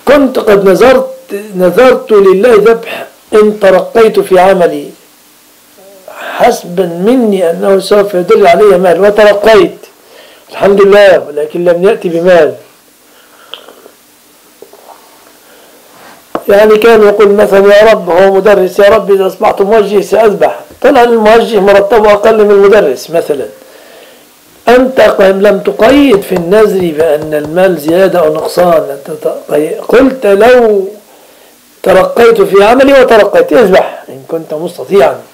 كنت قد نذرت لله ذبح إن ترقيت في عملي حسبا مني أنه سوف يدل علي مال، وترقيت الحمد لله، ولكن لم يأتي بمال. يعني كان يقول مثلا يا رب، هو مدرس، يا رب إذا أصبحت موجه سأذبح، طلع الموجه مرتبه أقل من المدرس مثلا. أنت لم تقيد في النذر بأن المال زيادة أو نقصان، أنت قلت لو ترقيت في عملي وترقيت اذبح إن كنت مستطيعا.